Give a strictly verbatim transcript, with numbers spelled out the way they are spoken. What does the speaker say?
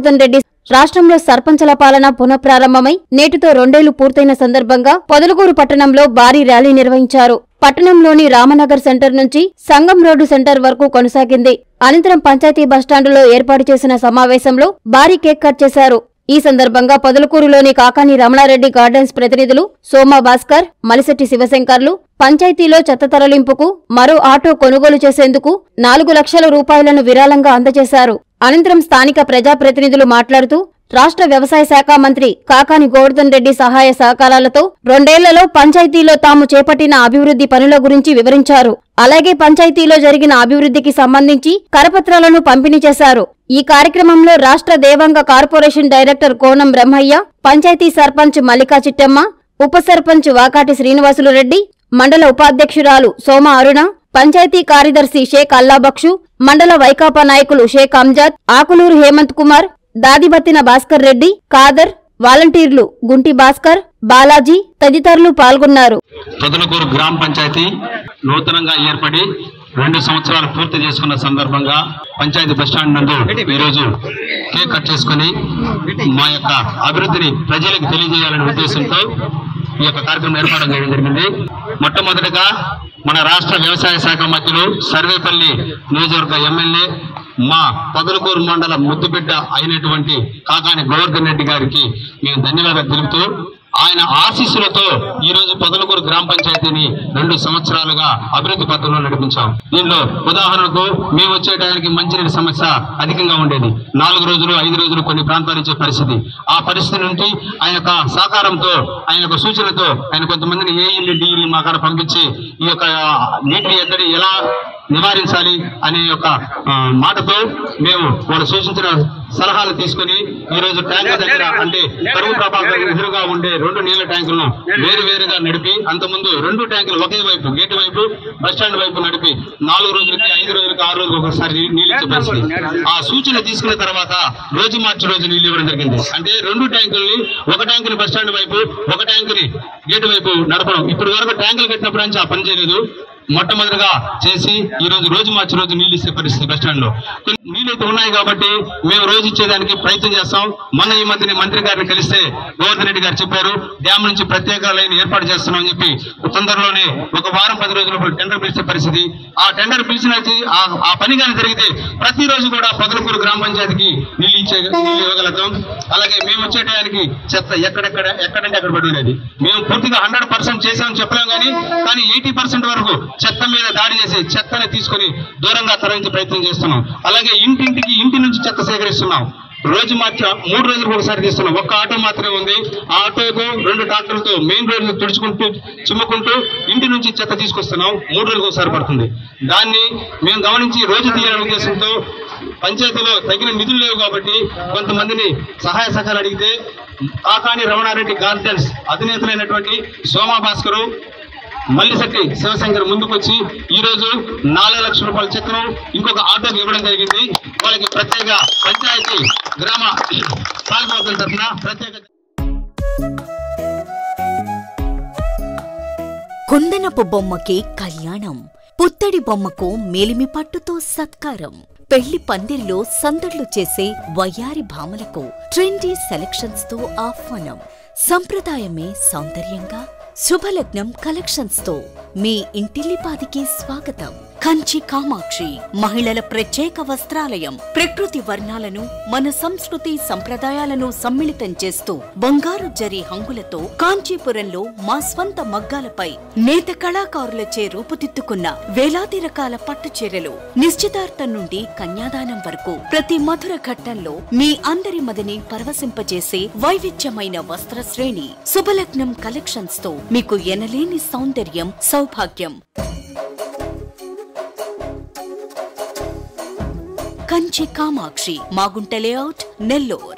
గోవర్ధన్ రెడ్డి రాష్ట్రంలో సర్పంచుల పాలన పునఃప్రారంభమై నేటితో రెండేళ్లు పూర్తయిన సందర్భంగా పొదలకూరు పట్టణంలో భారీ ర్యాలీ నిర్వహించారు. పట్టణంలోని రామనగర్ సెంటర్ నుంచి సంగం రోడ్డు సెంటర్ వరకు కొనసాగింది. అనంతరం పంచాయతీ బస్టాండులో ఏర్పాటు చేసిన సమావేశంలో భారీ కేక్ కట్ చేశారు. ఈ సందర్భంగా పొదలకూరులోని కాకాని రమణారెడ్డి గార్డెన్స్ ప్రతినిధులు సోమా భాస్కర్, మలిశెట్టి శివశంకర్లు పంచాయతీలో చెత్త తరలింపుకు మరో ఆటో కొనుగోలు చేసేందుకు నాలుగు లక్షల రూపాయలను విరాళంగా అందజేశారు. అనంతరం స్థానిక ప్రజాప్రతినిధులు మాట్లాడుతూ రాష్ట్ర వ్యవసాయ శాఖ మంత్రి కాకాని గోవర్ధన్ రెడ్డి సహాయ సహకారాలతో రెండేళ్లలో పంచాయతీలో తాము చేపట్టిన అభివృద్ధి పనుల గురించి వివరించారు. అలాగే పంచాయతీలో జరిగిన అభివృద్ధికి సంబంధించి కరపత్రాలను పంపిణీ చేశారు. ఈ కార్యక్రమంలో రాష్ట్ర దేవాంగ కార్పొరేషన్ డైరెక్టర్ కోనం బ్రహ్మయ్య, పంచాయతీ సర్పంచ్ మల్లికా చిట్టమ్మ, ఉప సర్పంచ్ వాకాటి శ్రీనివాసులు రెడ్డి, మండల ఉపాధ్యక్షురాలు సోమ అరుణ, పంచాయతీ కార్యదర్శి షేక్ అల్లాబక్షు, మండల వైకాపా నాయకులు షేక్ అంజాద్, ఆకులూరు హేమంత్ కుమార్, దాదిబత్తిన భాస్కర్ రెడ్డి, ఖాదర్, వాలంటీర్లు గుంటి భాస్కర్, బాలాజీ తదితరులు పాల్గొన్నారు. పొదలకూరు గ్రామ పంచాయతీ నూతనంగా ఏర్పడి రెండు సంవత్సరాలు పూర్తి చేసుకున్న సందర్భంగా పంచాయతీ బస్టాండ్ నందు ఈరోజు కేక్ కట్ చేసుకుని మా యొక్క అభివృద్ధిని ప్రజలకు తెలియజేయాలనే ఉద్దేశంతో ఈ యొక్క కార్యక్రమం ఏర్పాటు చేయడం జరిగింది. మొట్టమొదటిగా మన రాష్ట్ర వ్యవసాయ శాఖ మంత్రులు సర్వేపల్లి నియోజకవర్గ ఎమ్మెల్యే మా పొదలకూరు మండల ముద్దుబిడ్డ అయినటువంటి కాకాని గోవర్ధన్ రెడ్డి గారికి మేము ధన్యవాదాలు తెలుపుతూ ఆయన ఆశీస్సులతో ఈ రోజు పొదలకూరు గ్రామ పంచాయతీని రెండు సంవత్సరాలుగా అభివృద్ధి పథంలో నడిపించాం. దీనిలో ఉదాహరణకు మేము వచ్చే టయానికి మంచినీటి సమస్య అధికంగా ఉండేది. నాలుగు రోజులు ఐదు రోజులు కొన్ని ప్రాంతాలు ఇచ్చే పరిస్థితి. ఆ పరిస్థితి నుండి ఆయన యొక్క సహకారంతో, ఆయన యొక్క సూచనతో ఆయన కొంతమందిని ఏఈల్ని డిఈల్ని మా కాడ పంపించి ఈ యొక్క నీటిని ఎక్కడి ఎలా నివారించాలి అనే యొక్క మాటతో మేము వారు సూచించిన సలహాలు తీసుకుని ఈ రోజు ట్యాంకుల దగ్గర అంటే కరువు ప్రభావం ఎదురుగా ఉండే రెండు నీళ్ల ట్యాంకులను వేరు వేరుగా నడిపి, అంతకుముందు రెండు ట్యాంకులు ఒకే వైపు గేటు వైపు బస్టాండ్ వైపు నడిపి నాలుగు రోజులకి ఐదు రోజులకి ఆరు రోజులకు ఒకసారి నీళ్ళు ఇచ్చే పరిస్థితి. ఆ సూచన తీసుకున్న తర్వాత రోజు మార్చి రోజు నీళ్ళు ఇవ్వడం జరిగింది. అంటే రెండు ట్యాంకుల్ని, ఒక ట్యాంకుని బస్టాండ్ వైపు, ఒక ట్యాంకుని గేటు వైపు నడపడం. ఇప్పటి వరకు ట్యాంకులు కట్టినప్పుడు నుంచి ఆ పని చేయలేదు. మొట్టమొదటిగా చేసి ఈ రోజు రోజు మార్చి రోజు నీళ్ళు ఇచ్చే పరిస్థితి బస్టాండ్ లో. నీళ్ళు అయితే ఉన్నాయి కాబట్టి మేము రోజు ఇచ్చేదానికి ప్రయత్నం చేస్తాం. మన ఈ మధ్యనే మంత్రి గారిని కలిస్తే గోవర్ధన్ రెడ్డి గారు చెప్పారు డ్యామ్ నుంచి ప్రత్యేక లైన్ ఏర్పాటు చేస్తున్నాం అని చెప్పి తొందరలోనే ఒక వారం పది రోజుల టెండర్ పిలిచే పరిస్థితి. ఆ టెండర్ పిలిచిన ఆ పని కానీ జరిగితే ప్రతిరోజు కూడా పొదలకూరు గ్రామ పంచాయతీకి నీళ్ళు ఇచ్చే నీళ్ళు ఇవ్వగలుగుతాం. అలాగే మేము వచ్చే టయానికి చెత్త ఎక్కడెక్కడ ఎక్కడంటే అక్కడ పడి ఉండేది. మేము పూర్తిగా హండ్రెడ్ పర్సెంట్ చేసామని చెప్పలేం కానీ కానీ ఎయిటీ పర్సెంట్ వరకు చెత్త మీద దాడి చేసి చెత్తని తీసుకుని దూరంగా తరలించే ప్రయత్నం చేస్తున్నాం. అలాగే ఇంటింటికి ఇంటి నుంచి చెత్త సేకరిస్తున్నాం. రోజు మాత్రం మూడు రోజులకు ఒకసారి తీస్తున్నాం. ఒక్క ఆటో మాత్రమే ఉంది. ఆ ఆటోకు రెండు ట్రాక్టర్లతో మెయిన్ రోడ్లు తుడుచుకుంటూ చిమ్ముకుంటూ ఇంటి నుంచి చెత్త తీసుకొస్తున్నాం. మూడు రోజులకు ఒకసారి పడుతుంది. దాన్ని మేము గమనించి రోజు తీయాలనే ఉద్దేశంతో పంచాయతీలో తగిన నిధులు లేవు కాబట్టి కొంతమందిని సహాయ సహకారాలు అడిగితే కాకాని రమణారెడ్డి గార్డెన్స్ అధినేతలైనటువంటి సోమా భాస్కరు, మల్లిశెట్టి శివశంకర్ ముందుకొచ్చి ఈ రోజు నాలుగు లక్షల రూపాయల చెక్కును ఇంకొక ఆటోకి ఇవ్వడం జరిగింది. వాళ్ళకి ప్రత్యేక పంచాయతీ గ్రామ పాల్గొన్న తరఫున ప్రత్యేక కుందనపు బొమ్మకి కళ్యాణం, పుత్తడి బొమ్మకు మేలిమి పట్టుతో సత్కారం, పెళ్లి పందిరిలో సందడ్లు చేసే వయ్యారి భామలకు ట్రెండీ సెలక్షన్స్ తో ఆహ్వానం. సంప్రదాయమే సౌందర్యంగా శుభలగ్నం కలెక్షన్స్ తో మీ ఇంటిల్లిపాదికి స్వాగతం. కంచి కామాక్షి మహిళల ప్రత్యేక వస్త్రాలయం. ప్రకృతి వర్ణాలను, మన సంస్కృతి సంప్రదాయాలను సమ్మిళితం చేస్తూ బంగారు జరి హంగులతో కాంచీపురంలో మా స్వంత మగ్గాలపై నేత కళాకారులచే రూపుదిద్దుకున్న వేలాది రకాల పట్టు చీరలు. నిశ్చితార్థం నుండి కన్యాదానం వరకు ప్రతి మధుర ఘట్టంలో మీ అందరి మదిని పరవశింపజేసే వైవిధ్యమైన వస్త్ర శ్రేణి. శుభలగ్నం కలెక్షన్స్ తో మీకు ఎనలేని సౌందర్యం, సౌభాగ్యం. కంచి కామాక్షి, మాగుంట లేఅవుట్, నెల్లూరు.